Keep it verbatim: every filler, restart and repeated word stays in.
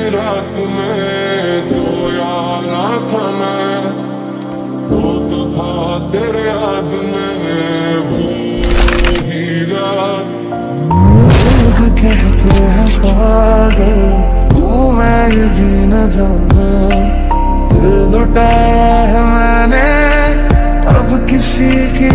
रात में सोया ना था मैं, वो तो था तेरे याद में वो हीरा। लोग कहते हैं पागल तू, मैं ये भी न जाना, दिल लुटाया है मैंने अब किसी की